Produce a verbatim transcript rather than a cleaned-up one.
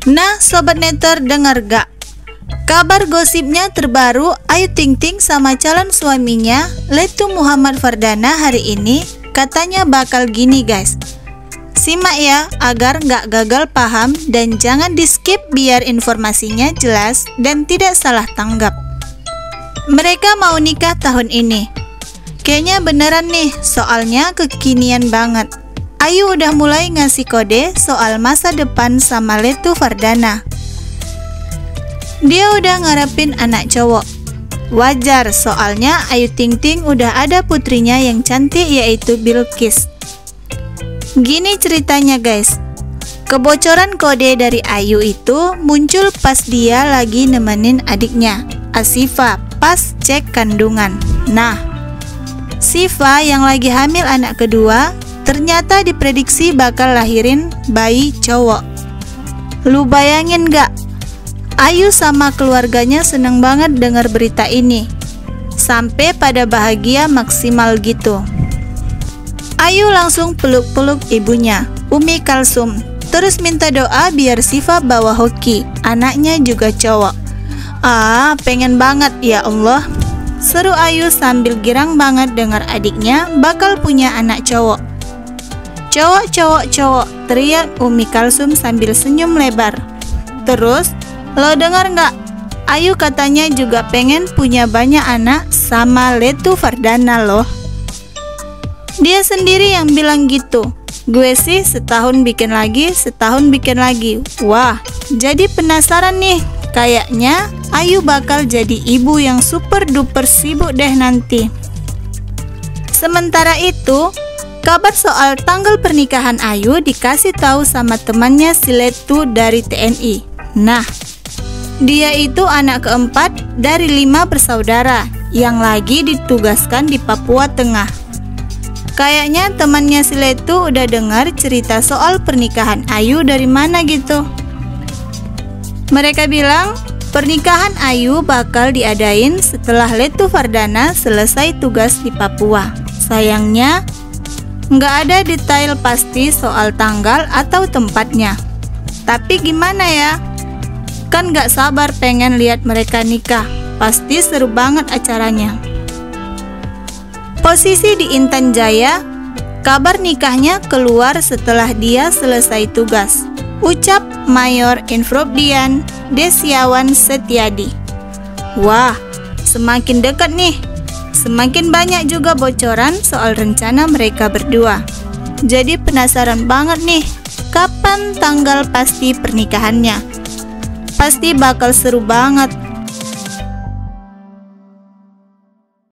Nah, Sobat Netter, dengar gak? Kabar gosipnya terbaru, Ayu Ting Ting sama calon suaminya Letu Muhammad Fardana hari ini katanya bakal gini guys. Simak ya agar nggak gagal paham dan jangan di skip biar informasinya jelas dan tidak salah tanggap. Mereka mau nikah tahun ini. Kayaknya beneran nih, soalnya kekinian banget. Ayu udah mulai ngasih kode soal masa depan sama Letu Fardana. Dia udah ngarepin anak cowok. Wajar, soalnya Ayu Ting Ting udah ada putrinya yang cantik yaitu Bilqis. Gini ceritanya guys. Kebocoran kode dari Ayu itu muncul pas dia lagi nemenin adiknya, Asifa, pas cek kandungan. Nah, Sifa yang lagi hamil anak kedua ternyata diprediksi bakal lahirin bayi cowok. Lu bayangin gak? Ayu sama keluarganya seneng banget dengar berita ini, sampai pada bahagia maksimal gitu. Ayu langsung peluk-peluk ibunya, Umi Kalsum, terus minta doa biar Sifa bawa hoki, anaknya juga cowok. Ah, pengen banget ya Allah, seru Ayu sambil girang banget dengar adiknya bakal punya anak cowok. Cowok, cowok, cowok, teriak Umi Kalsum sambil senyum lebar. Terus, lo dengar nggak? Ayu katanya juga pengen punya banyak anak sama Letu Fardana loh. Dia sendiri yang bilang gitu. Gue sih setahun bikin lagi, setahun bikin lagi. Wah, jadi penasaran nih. Kayaknya Ayu bakal jadi ibu yang super duper sibuk deh nanti. Sementara itu, kabar soal tanggal pernikahan Ayu dikasih tahu sama temannya si Letu dari T N I. Nah, dia itu anak keempat dari lima bersaudara yang lagi ditugaskan di Papua Tengah. Kayaknya temannya si Letu udah dengar cerita soal pernikahan Ayu dari mana gitu. Mereka bilang pernikahan Ayu bakal diadain setelah Letu Fardana selesai tugas di Papua. Sayangnya, nggak ada detail pasti soal tanggal atau tempatnya. Tapi gimana ya? Kan gak sabar pengen lihat mereka nikah. Pasti seru banget acaranya. Posisi di Intan Jaya, kabar nikahnya keluar setelah dia selesai tugas. Ucap Mayor Infrobdian Desiawan Setiadi. Wah, semakin dekat nih. Semakin banyak juga bocoran soal rencana mereka berdua. Jadi penasaran banget nih, kapan tanggal pasti pernikahannya. Pasti bakal seru banget.